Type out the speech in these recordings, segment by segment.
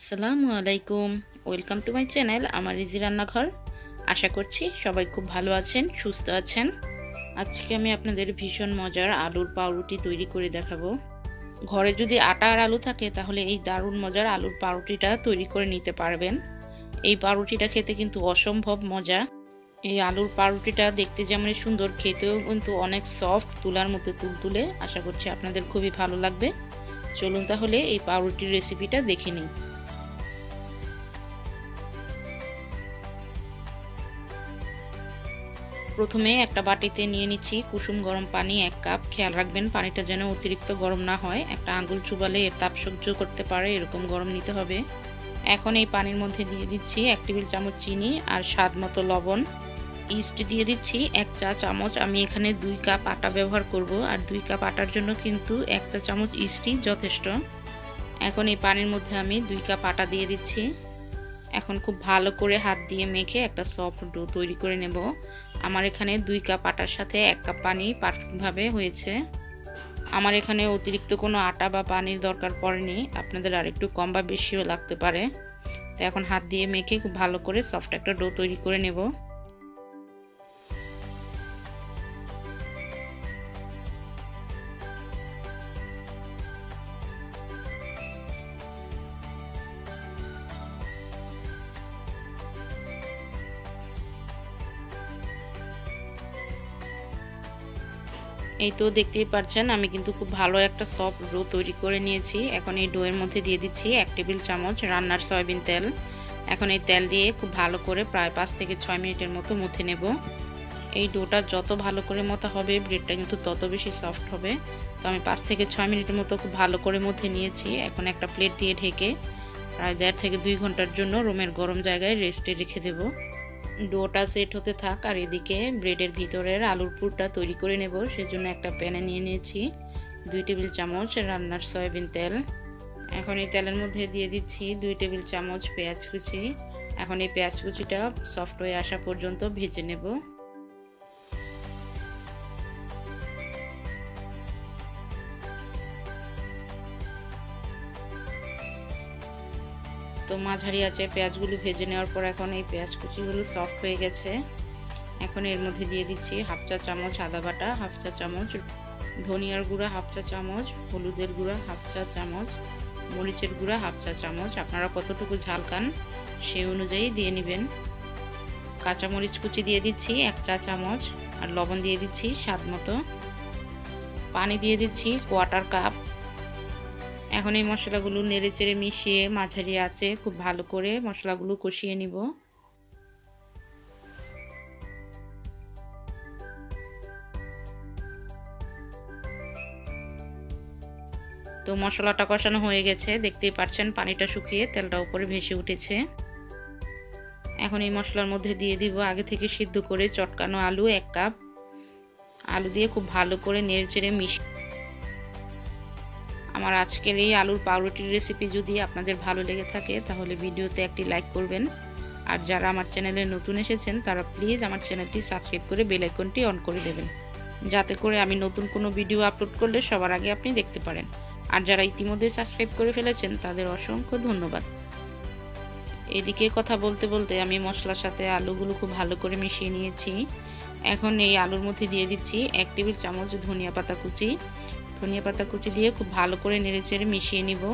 আসসালামু আলাইকুম। Welcome to my channel আমার ইজি রান্নাঘর। আশা করছি সবাই খুব ভালো আছেন, সুস্থ আছেন। আজকে আমি আপনাদের ভীষণ মজার আলুর পাউরুটি তৈরি করে দেখাবো। ঘরে যদি আটা আর আলু থাকে তাহলে এই দারুণ মজার আলুর পাউরুটিটা তৈরি করে নিতে পারবেন। এই পাউরুটিটা খেতে কিন্তু অসম্ভব মজা। এই আলুর পাউরুটিটা দেখতে যেমন সুন্দর, খেতেও কিন্তু অনেক সফট, তুলার মতো তুলতুলে। আশা করছি আপনাদের খুবই ভালো লাগবে। চলুন তাহলে এই পাউরুটির রেসিপিটা দেখে নিই। প্রথমে একটা বাটিতে নিয়ে নিচ্ছি কুসুম গরম পানি 1 কাপ। খেয়াল রাখবেন পানিটা যেন অতিরিক্ত গরম না হয়, একটা আঙুল চুবালে এর তাপ সহ্য করতে পারে এরকম গরম নিতে হবে। এখন এই পানির মধ্যে দিয়ে দিচ্ছি 1 টেবিল চামচ চিনি আর স্বাদ মতো লবণ। ইস্ট দিয়ে দিচ্ছি 1 চা চামচ। আমি এখানে 2 কাপ আটা ব্যবহার করব, আর 2 কাপ আটার জন্য কিন্তু 1 চা চামচ ইস্টই যথেষ্ট। এখন এই পানির মধ্যে আমি 2 কাপ আটা দিয়ে দিচ্ছি। এখন খুব ভালো করে হাত দিয়ে মেখে একটা সফট ডো তৈরি করে নেব। আমার এখানে 2 কাপ আটার সাথে 1 কাপ পানি পারফেক্টভাবে হয়েছে। আমার এখানে অতিরিক্ত কোনো আটা বা পানির দরকার পড়েনি, আপনাদের আর একটু কম বা বেশিও লাগতে পারে। তো এখন হাত দিয়ে মেখে খুব ভালো করে সফট একটা ডো তৈরি করে নেব। এই তো দেখতেই পাচ্ছেন আমি কিন্তু খুব ভালো একটা সফট ডো তৈরি করে নিয়েছি। এখন এই ডোয়ের মধ্যে দিয়ে দিচ্ছি 1 টেবিল চামচ রান্নার সয়াবিন তেল। এখন এই তেল দিয়ে খুব ভালো করে প্রায় 5 থেকে 6 মিনিটের মতো মুথে নেব। এই ডোটা যত ভালো করে মথা হবে ব্রেডটা কিন্তু তত বেশি সফট হবে। তো আমি 5 থেকে 6 মিনিটের মতো খুব ভালো করে মুথে নিয়েছি। এখন একটা প্লেট দিয়ে ঢেকে প্রায় 1.5 থেকে 2 ঘন্টার জন্য রুমের গরম জায়গায় রেস্টে রেখে দেব। ডোটা সেট হতে থাক, আর এদিকে ব্রেডের ভিতরের আলুর পুরটা তৈরি করে নেব। সেজন্য একটা প্যানে নিয়ে নিয়েছি 2 টেবিল চামচ রান্নার সয়াবিন তেল। এখন এই তেলের মধ্যে দিয়ে দিচ্ছি 2 টেবিল চামচ পেঁয়াজ কুচি। এখন এই পেঁয়াজ কুচিটা সফট হয়ে আসা পর্যন্ত ভেজে নেব। তো মাঝারি আঁচে পেঁয়াজগুলো ভেজে নেওয়ার পর এখন এই পেঁয়াজ কুচিগুলো সফট হয়ে গেছে। এখন এর মধ্যে দিয়ে দিচ্ছি 1/2 চা চামচ আদা বাটা, 1/2 চা চামচ ধনিয়ার গুঁড়া, 1/2 চা চামচ হলুদের গুঁড়া, 1/2 চা চামচ মরিচের গুঁড়া, 1/2 চা চামচ। আপনারা কতটুকু ঝাল খান সেই অনুযায়ী দিয়ে নেবেন। কাঁচামরিচ কুচি দিয়ে দিচ্ছি 1 চা চামচ, আর লবণ দিয়ে দিচ্ছি স্বাদ মতো। পানি দিয়ে দিচ্ছি 1/4 কাপ। এখন এই মশলাগুলো নেড়ে চেড়ে মিশিয়ে মাঝারি আঁচে খুব ভালো করে মশলাগুলো কষিয়ে নিব। তো মশলাটা কষানো হয়ে গেছে, দেখতেই পাচ্ছেন পানিটা শুকিয়ে তেলটা উপরে ভেসে উঠেছে। এখন এই মশলার মধ্যে দিয়ে দিব আগে থেকে সিদ্ধ করে চটকানো আলু 1 কাপ। আলু দিয়ে খুব ভালো করে নেড়ে চেড়ে মিশিয়ে আমার আজকের এই আলুর পাউরুটির রেসিপি যদি আপনাদের ভালো লেগে থাকে তাহলে ভিডিওতে একটি লাইক করবেন। আর যারা আমার চ্যানেলে নতুন এসেছেন তারা প্লিজ আমার চ্যানেলটি সাবস্ক্রাইব করে বেল আইকনটি অন করে দেবেন, যাতে করে আমি নতুন কোনো ভিডিও আপলোড করলে সবার আগে আপনি দেখতে পারেন। আর যারা ইতিমধ্যে সাবস্ক্রাইব করে ফেলেছেন তাদের অসংখ্য ধন্যবাদ। এদিকে কথা বলতে বলতে আমি মশলার সাথে আলুগুলো খুব ভালো করে মিশিয়ে নিয়েছি। এখন এই আলুর মধ্যে দিয়ে দিচ্ছি 1 টেবিল চামচ ধনিয়া পাতা কুচি। ধনিয়া পাতা কুচি দিয়ে খুব ভালো করে নেড়েচেড়ে মিশিয়ে নিব।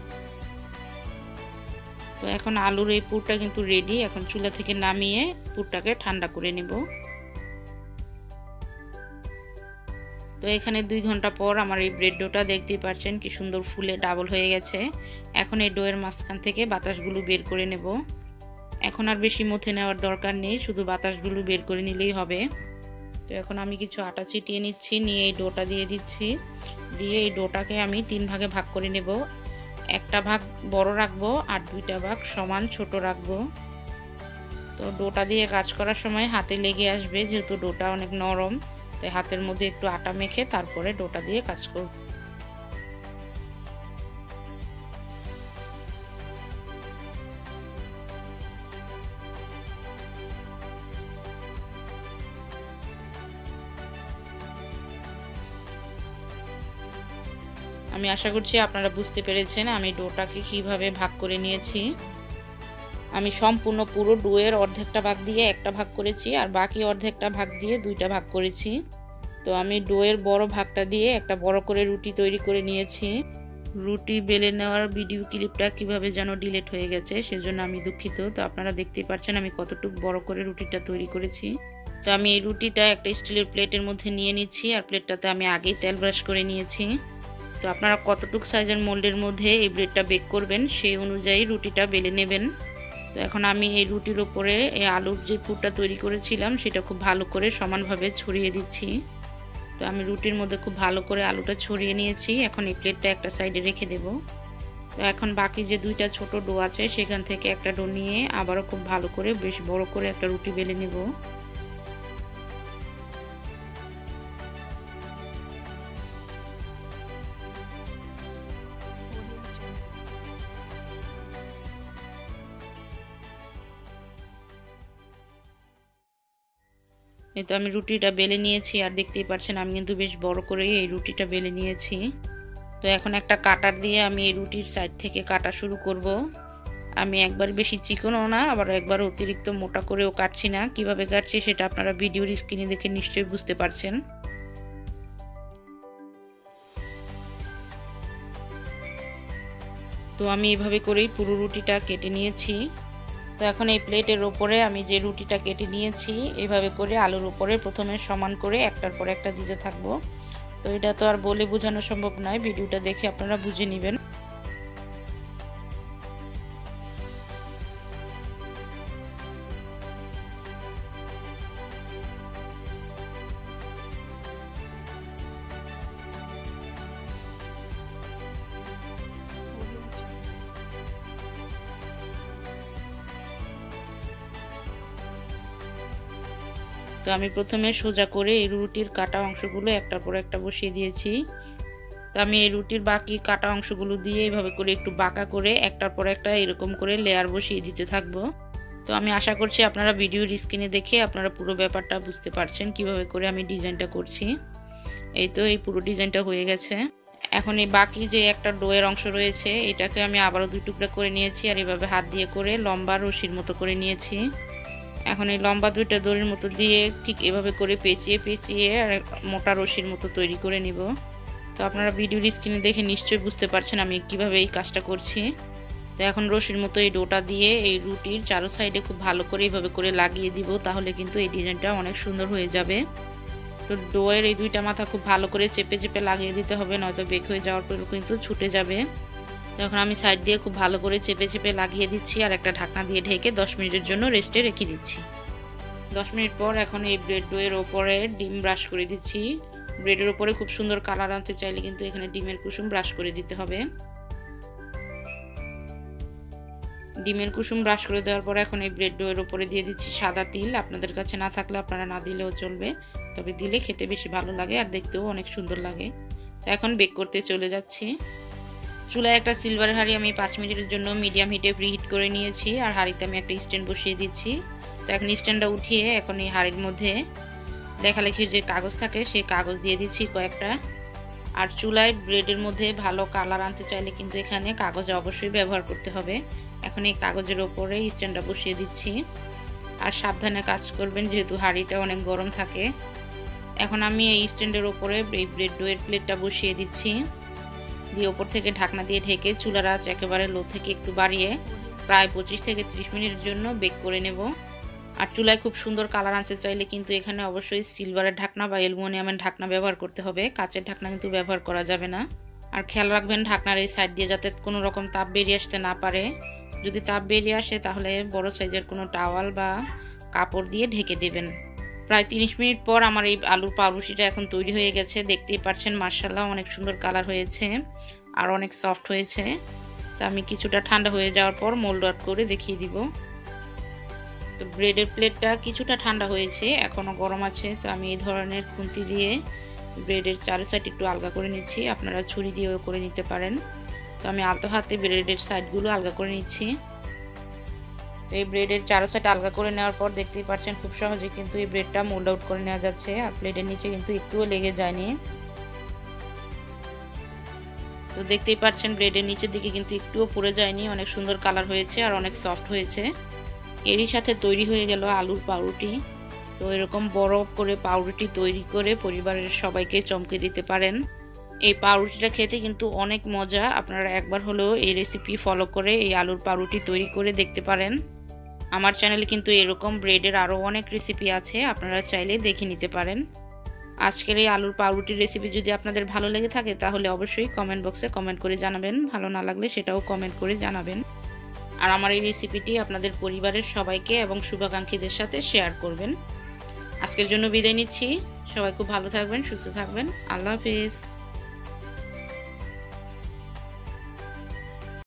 তো এখন আলুর এই পুরটা কিন্তু রেডি। এখন চুলা থেকে নামিয়ে পুরটাকে ঠান্ডা করে নেব। তো এখানে 2 ঘন্টা পর আমার এই ব্রেড ডোটা দেখতেই পাচ্ছেন কি সুন্দর ফুলে ডাবল হয়ে গেছে। এখন এই ডোয়ের মাঝখান থেকে বাতাসগুলো বের করে নেব। এখন আর বেশি মুথে নেওয়ার দরকার নেই, শুধু বাতাসগুলো বের করে নিলেই হবে। তো এখন আমি কিছু আটা ছিটিয়ে নিচ্ছি, নিয়ে এই ডোটা দিয়ে দিচ্ছি। দিয়ে এই ডোটাকে আমি 3 ভাগে ভাগ করে নেব। একটা ভাগ বড় রাখবো আর 2টা ভাগ সমান ছোট রাখবো। তো ডোটা দিয়ে কাজ করার সময় হাতে লেগে আসবে, যেহেতু ডোটা অনেক নরম, তাই হাতের মধ্যে একটু আটা মেখে তারপরে ডোটা দিয়ে কাজ করব। আমি আশা করছি আপনারা বুঝতে পেরেছেন আমি ডোটাকে কিভাবে ভাগ করে নিয়েছি। আমি সম্পূর্ণ পুরো ডোয়ের অর্ধেকটা ভাগ দিয়ে একটা ভাগ করেছি আর বাকি অর্ধেকটা ভাগ দিয়ে দুইটা ভাগ করেছি। তো আমি ডোয়ের বড় ভাগটা দিয়ে একটা বড় করে রুটি তৈরি করে নিয়েছি। রুটি বেলে নেওয়ার ভিডিও ক্লিপটা কিভাবে যেন ডিলিট হয়ে গেছে, সেজন্য আমি দুঃখিত। তো আপনারা দেখতেই পাচ্ছেন আমি কতটুকু বড় করে রুটিটা তৈরি করেছি। তো আমি এই রুটিটা একটা স্টিলের প্লেটের মধ্যে নিয়ে নিচ্ছি আর প্লেটটাতে আমি আগেই তেল ব্রাশ করে নিয়েছি। তো আপনারা কতটুকু সাইজের মোল্ডের মধ্যে এই ব্রেডটা বেক করবেন সেই অনুযায়ী রুটিটা বেলে নেবেন। তো এখন আমি এই রুটির উপরে এই আলুর যে পুরটা তৈরি করেছিলাম সেটা খুব ভালো করে সমানভাবে ছড়িয়ে দিচ্ছি। তো আমি রুটির মধ্যে খুব ভালো করে আলুটা ছড়িয়ে নিয়েছি। এখন এই প্লেটটা একটা সাইডে রেখে দেব। তো এখন বাকি যে দুইটা ছোট ডো আছে সেখান থেকে একটা ডো নিয়ে আবারও খুব ভালো করে বেশ বড় করে একটা রুটি বেলে নেব। এই তো আমি রুটিটা বেলে নিয়েছি আর দেখতেই পাচ্ছেন আমি কিন্তু বেশ বড় করে এই রুটিটা বেলে নিয়েছি। তো এখন একটা কাটার দিয়ে আমি এই রুটির সাইড থেকে কাটা শুরু করব। আমি একবার বেশি চিকনও না আবার একবার অতিরিক্ত মোটা করেও কাটছি না। কিভাবে কাটছি সেটা আপনারা ভিডিওর স্ক্রিনে দেখে নিশ্চয়ই বুঝতে পারছেন। তো আমি এইভাবে করেই পুরো রুটিটা কেটে নিয়েছি। তো এখন এই প্লেটের ওপরে আমি যে রুটিটা কেটে নিয়েছি এইভাবে করে আলুর উপরে প্রথমে সমান করে একটার পর একটা দিতে থাকবো। তো এটা তো আর বলে বোঝানো সম্ভব নয়, ভিডিওটা দেখে আপনারা বুঝে নেবেন। তো আমি প্রথমে সোজা করে এই রুটির কাটা অংশগুলো একটার পর একটা বসিয়ে দিয়েছি। তো আমি এই রুটির বাকি কাটা অংশগুলো দিয়ে এইভাবে করে একটু বাঁকা করে একটার পর একটা এরকম করে লেয়ার বসিয়ে দিতে থাকবো। তো আমি আশা করছি আপনারা ভিডিওর স্ক্রিনে দেখে আপনারা পুরো ব্যাপারটা বুঝতে পারছেন কিভাবে করে আমি ডিজাইনটা করছি। এই তো এই পুরো ডিজাইনটা হয়ে গেছে। এখন এই বাকি যে একটা ডোয়ের অংশ রয়েছে এটাকে আমি আবারও দুই টুকরা করে নিয়েছি আর এভাবে হাত দিয়ে করে লম্বা রশির মতো করে নিয়েছি। এখন এই লম্বা দুইটা দড়ির মতো দিয়ে ঠিক এভাবে করে পেঁচিয়ে পেঁচিয়ে আর মোটা রশির মতো তৈরি করে নিব। তো আপনারা ভিডিওর স্ক্রিনে দেখে নিশ্চয়ই বুঝতে পারছেন আমি কিভাবে এই কাজটা করছি। তো এখন রশির মতো এই ডোটা দিয়ে এই রুটির চারো সাইডে খুব ভালো করে এইভাবে করে লাগিয়ে দিব, তাহলে কিন্তু এই ডিজাইনটা অনেক সুন্দর হয়ে যাবে। তো ডোয়ের এই দুইটা মাথা খুব ভালো করে চেপে চেপে লাগিয়ে দিতে হবে, নয়তো বেক হয়ে যাওয়ার পর কিন্তু ছুটে যাবে। তখন আমি সাইড দিয়ে খুব ভালো করে চেপে চেপে লাগিয়ে দিচ্ছি আর একটা ঢাকনা দিয়ে ঢেকে 10 মিনিটের জন্য রেস্টে রেখে দিচ্ছি। 10 মিনিট পর এখন এই ব্রেড ডোয়ের ওপরে ডিম ব্রাশ করে দিচ্ছি। ব্রেডের ওপরে খুব সুন্দর কালার আনতে চাইলে কিন্তু এখানে ডিমের কুসুম ব্রাশ করে দিতে হবে। ডিমের কুসুম ব্রাশ করে দেওয়ার পর এখন এই ব্রেড ডোয়ের ওপরে দিয়ে দিচ্ছি সাদা তিল। আপনাদের কাছে না থাকলে আপনারা না দিলেও চলবে, তবে দিলে খেতে বেশি ভালো লাগে আর দেখতেও অনেক সুন্দর লাগে। তো এখন বেক করতে চলে যাচ্ছি। চুলায় একটা সিলভারের হাঁড়ি আমি 5 মিনিটের জন্য মিডিয়াম হিটে প্রিহিট করে নিয়েছি আর হাঁড়িতে আমি একটা স্ট্যান্ড বসিয়ে দিচ্ছি। তো এখন স্ট্যান্ডটা উঠিয়ে এখন এই হাঁড়ির মধ্যে লেখালেখির যে কাগজ থাকে সেই কাগজ দিয়ে দিচ্ছি কয়েকটা। আর চুলায় ব্রেডের মধ্যে ভালো কালার আনতে চাইলে কিন্তু এখানে কাগজ অবশ্যই ব্যবহার করতে হবে। এখন এই কাগজের ওপরে স্ট্যান্ডটা বসিয়ে দিচ্ছি আর সাবধানে কাজ করবেন যেহেতু হাঁড়িটা অনেক গরম থাকে। এখন আমি এই স্ট্যান্ডের ওপরে এই ব্রেড ডোয়ের প্লেটটা বসিয়ে দিচ্ছি, দিয়ে ওপর থেকে ঢাকনা দিয়ে ঢেকে চুলার আঁচ একেবারে লো থেকে একটু বাড়িয়ে প্রায় 25 থেকে 30 মিনিটের জন্য বেক করে নেব। আর চুলায় খুব সুন্দর কালার আনতে চাইলে কিন্তু এখানে অবশ্যই সিলভারের ঢাকনা বা অ্যালুমিনিয়ামের ঢাকনা ব্যবহার করতে হবে, কাঁচের ঢাকনা কিন্তু ব্যবহার করা যাবে না। আর খেয়াল রাখবেন ঢাকনার এই সাইড দিয়ে যাতে কোনো রকম তাপ বেরিয়ে আসতে না পারে। যদি তাপ বেরিয়ে আসে তাহলে বড় সাইজের কোনো টাওয়াল বা কাপড় দিয়ে ঢেকে দেবেন। প্রায় 30 মিনিট পর আমার এই আলুর পাউরুটিটা এখন তৈরি হয়ে গেছে। দেখতেই পাচ্ছেন মাশাআল্লাহ অনেক সুন্দর কালার হয়েছে আর অনেক সফট হয়েছে। তো আমি কিছুটা ঠান্ডা হয়ে যাওয়ার পর মোল্ড আউট করে দেখিয়ে দিব। তো ব্রেডের প্লেটটা কিছুটা ঠান্ডা হয়েছে, এখনও গরম আছে। তো আমি এই ধরনের খুন্তি দিয়ে ব্রেডের চারি সাইড একটু আলগা করে নিচ্ছি, আপনারা ছুরি দিয়েও করে নিতে পারেন। তো আমি আলতো হাতে ব্রেডের সাইডগুলো আলগা করে নিচ্ছি। তো এই ব্রেডের চারো সাইড আলগা করে নেওয়ার পর দেখতেই পাচ্ছেন খুব সহজে কিন্তু এই ব্রেডটা মোল্ড আউট করে নেওয়া যাচ্ছে আর প্লেটের নিচে কিন্তু একটুও লেগে যায়নি। তো দেখতেই পাচ্ছেন ব্রেডের নিচের দিকে কিন্তু একটুও পুড়ে যায়নি, অনেক সুন্দর কালার হয়েছে আর অনেক সফট হয়েছে। এরই সাথে তৈরি হয়ে গেল আলুর পাউরুটি। তো এরকম বড় করে পাউরুটি তৈরি করে পরিবারের সবাইকে চমকে দিতে পারেন। এই পাউরুটিটা খেতে কিন্তু অনেক মজা। আপনারা একবার হলেও এই রেসিপি ফলো করে এই আলুর পাউরুটি তৈরি করে দেখতে পারেন। আমার চ্যানেলে কিন্তু এরকম ব্রেডের আরও অনেক রেসিপি আছে, আপনারা চাইলে দেখে নিতে পারেন। আজকের এই আলুর পাউরুটির রেসিপি যদি আপনাদের ভালো লেগে থাকে তাহলে অবশ্যই কমেন্ট বক্সে কমেন্ট করে জানাবেন, ভালো না লাগলে সেটাও কমেন্ট করে জানাবেন। আর আমার এই রেসিপিটি আপনাদের পরিবারের সবাইকে এবং শুভাকাঙ্ক্ষীদের সাথে শেয়ার করবেন। আজকের জন্য বিদায় নিচ্ছি। সবাই খুব ভালো থাকবেন, সুস্থ থাকবেন। আল্লাহ হাফেজ।